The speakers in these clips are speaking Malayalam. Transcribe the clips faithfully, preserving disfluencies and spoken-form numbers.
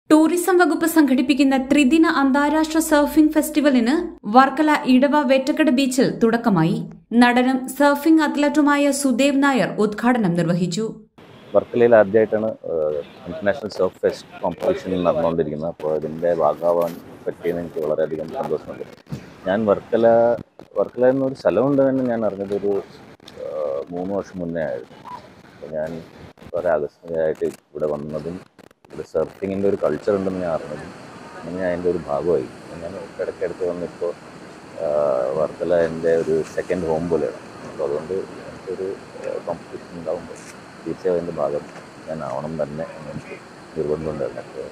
ടൂറിസം വകുപ്പ് സംഘടിപ്പിക്കുന്ന ത്രിദിന അന്താരാഷ്ട്ര സർഫിംഗ് ഫെസ്റ്റിവലിന് വർക്കല ഇടവ വെറ്റക്കട ബീച്ചിൽ തുടക്കമായി. നടനും സർഫിംഗ് അത്ലറ്റുമായ സുദേവ് നായർ ഉദ്ഘാടനം നിർവഹിച്ചു. വർക്കലയിൽ ആദ്യമായിട്ടാണ് ഇന്റർനാഷണൽ സർഫ് ഫെസ്റ്റ് കോമ്പറ്റീഷൻ നടന്നുകൊണ്ടിരിക്കുന്നത്. അപ്പോൾ ഇതിൻ്റെ ഭാഗമാവാൻ പറ്റിയെന്ന് എനിക്ക് വളരെയധികം സന്തോഷമുണ്ട്. ഞാൻ വർക്കല വർക്കല എന്നൊരു സ്ഥലമുണ്ട് തന്നെ ഞാൻ അറിഞ്ഞതൊരു മൂന്ന് വർഷം മുന്നേ ആയിരുന്നു. അപ്പോൾ ഞാൻ വളരെ ആകസ്മികമായിട്ട് ഇവിടെ വന്നതും ഇവിടെ സർഫിങ്ങിൻ്റെ ഒരു കൾച്ചർ ഉണ്ടെന്ന് ഞാൻ അറിഞ്ഞതും അങ്ങനെ ഞാൻ അതിൻ്റെ ഒരു ഭാഗമായി. ഞാൻ ഇടയ്ക്കിടയ്ക്ക് വന്നിപ്പോൾ വർക്കല എൻ്റെ ഒരു സെക്കൻഡ് ഹോം പോലെയാണ്. അപ്പോൾ അതുകൊണ്ട് എനിക്കൊരു കോമ്പറ്റീഷൻ ഉണ്ടാകുമ്പോൾ തീർച്ചയായും അതിൻ്റെ ഭാഗം ഞാൻ ആവണം തന്നെ എനിക്ക് നിർബന്ധമുണ്ടായിരുന്നു. അപ്പോൾ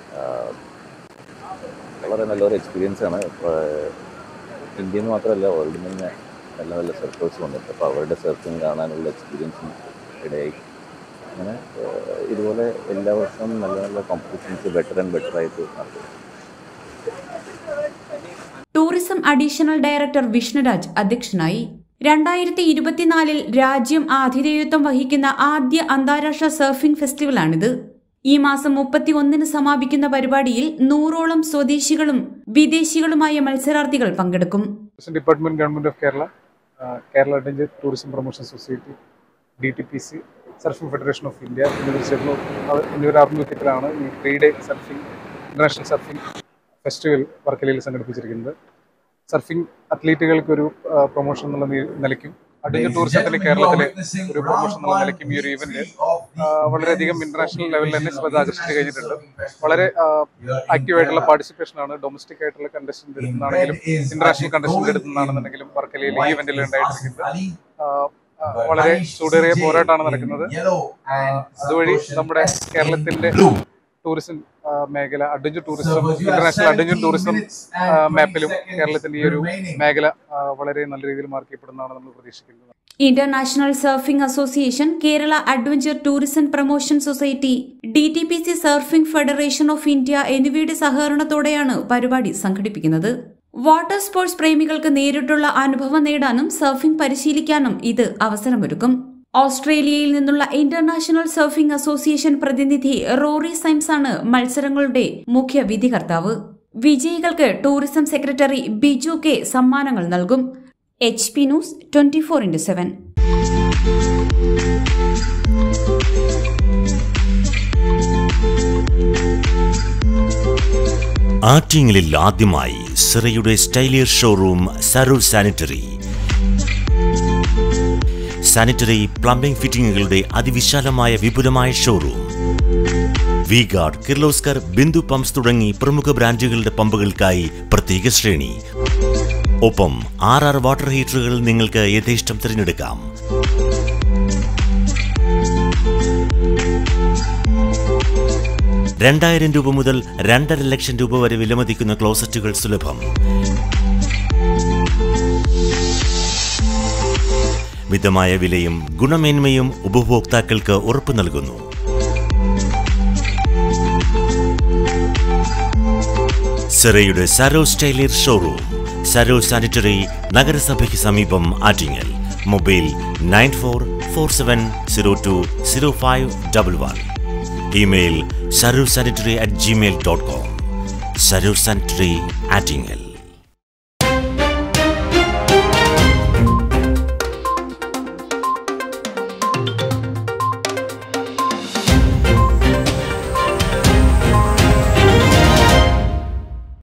വളരെ നല്ലൊരു എക്സ്പീരിയൻസാണ്. ഇന്ത്യയിൽ നിന്ന് മാത്രമല്ല വേൾഡിൽ നിന്ന് നല്ല നല്ല സർഫേഴ്സ് വന്നിട്ട് അപ്പോൾ അവരുടെ സർഫിങ് കാണാനുള്ള എക്സ്പീരിയൻസും ഇടയായി. അങ്ങനെ ഇതുപോലെ എല്ലാ വർഷവും നല്ല നല്ല കോമ്പറ്റീഷൻസ് ബെറ്റർ ആൻഡ് ബെറ്റർ ആയിട്ട് നടത്തും. ടൂറിസം അഡീഷണൽ ഡയറക്ടർ വിഷ്ണുരാജ് അധ്യക്ഷനായി. രണ്ടായിരത്തി ഇരുപത്തിനാലിൽ രാജ്യം ആതിഥേയത്വം വഹിക്കുന്ന ആദ്യ അന്താരാഷ്ട്ര സർഫിംഗ് ഫെസ്റ്റിവലാണിത്. ഈ മാസം മുപ്പത്തി ഒന്നിന് സമാപിക്കുന്ന പരിപാടിയിൽ നൂറോളം സ്വദേശികളും വിദേശികളുമായ മത്സരാർത്ഥികൾ പങ്കെടുക്കും. Department government of Kerala, Kerala adventure tourism promotion society, D T P C, surfing federation of India എന്നിവർ ചേർന്ന് എന്നിവരുടെ ആഭിമുഖ്യത്തിലാണ് ഈ three day surfing international surfing festival വർക്കലയിൽ സംഘടിപ്പിച്ചിരിക്കുന്നത്. സർഫിംഗ് അത്ലീറ്റുകൾക്ക് ഒരു പ്രൊമോഷൻ എന്നുള്ള നിലയ്ക്കും അഡ്വഞ്ചർ ടൂറിസത്തിലെ കേരളത്തിലെ ഒരു പ്രൊമോഷൻ എന്നുള്ള നിലയ്ക്കും ഈ ഒരു ഇവന്റ് വളരെയധികം ഇന്റർനാഷണൽ ലെവലിൽ തന്നെ ശ്രദ്ധ ആകർഷിച്ച് കഴിഞ്ഞിട്ടുണ്ട്. വളരെ ആക്റ്റീവായിട്ടുള്ള പാർട്ടിസിപ്പേഷനാണ് ഡൊമസ്റ്റിക് ആയിട്ടുള്ള കണ്ടസ്റ്റന്റ് എടുക്കുന്നതാണെങ്കിലും ഇന്റർനാഷണൽ കണ്ടസ്റ്റന്റ് എടുക്കുന്നതാണെന്നുണ്ടെങ്കിലും വർക്കലയിൽ ഈ ഇവന്റിൽ ഉണ്ടായിട്ടിരിക്കുന്നത്. വളരെ ചൂടേറിയ പോരാട്ടമാണ് നടക്കുന്നത്. അതുവഴി നമ്മുടെ കേരളത്തിന്റെ ടൂറിസം മേഖല adventure tourism international adventure tourism മാപ്പിലും കേരളത്തിന്റെ ഈ ഒരു മേഖല വളരെ നല്ല രീതിയിൽ മാർക്ക് ചെയ്യപ്പെടുന്നതാണ് നമ്മൾ പ്രതീക്ഷിക്കുന്നത്. International surfing association, Kerala adventure tourism promotion society, D T P C surfing federation of India എന്നിവയുടെ സഹകരണത്തോടെയാണ് പരിപാടി സംഘടിപ്പിക്കുന്നത്. വാട്ടർ സ്പോർട്സ് പ്രേമികൾക്ക് നേരിട്ടുള്ള അനുഭവം നേടാനും സർഫിംഗ് പരിശീലിക്കാനും ഇത് അവസരമൊരുക്കും. ഓസ്ട്രേലിയയിൽ നിന്നുള്ള ഇന്റർനാഷണൽ സർഫിംഗ് അസോസിയേഷൻ പ്രതിനിധി റോറി സൈംസ് ആണ് മത്സരങ്ങളുടെ മുഖ്യ വിധികർത്താവ്. വിജയികൾക്ക് ടൂറിസം സെക്രട്ടറി ബിജു കെ സമ്മാനങ്ങൾ നൽകും. H P news twenty four into seven. ആറ്റിങ്ങലിൽ ആദ്യമായി സിറയുടെ സ്റ്റൈലിയർ ഷോറൂം സരൂർ സാനിറ്ററി. സാനിറ്ററി പ്ലംബിംഗ് ഫിറ്റിംഗുകളുടെ അതിവിശാലമായ വിപുലമായ showroom. V guard, Kirloskar, Bindu pumps തുടങ്ങി പ്രമുഖ ബ്രാൻഡുകളുടെ പമ്പുകൾക്കായി പ്രത്യേക ശ്രേണി. ഒപ്പം ആർ ആർ വാട്ടർ ഹീറ്ററുകൾ നിങ്ങൾക്ക് യഥേഷ്ടം തിരഞ്ഞെടുക്കാം. രണ്ടായിരം രൂപ മുതൽ രണ്ടര ലക്ഷം രൂപ വരെ വിലമതിക്കുന്ന ക്ലോസറ്റുകൾ സുലഭം. മിതമായ വിലയും ഗുണമേന്മയും ഉപഭോക്താക്കൾക്ക് ഉറപ്പു നൽകുന്നു. സിറയുടെ സരോ സ്റ്റൈലിയർ ഷോറൂം, സരോ സാനിറ്ററി, നഗരസഭയ്ക്ക് സമീപം, Attingal. Mobile nine four four seven zero two zero five double one. Email Saro sanitary at Gmail dot com. Saro sanitary, Attingal.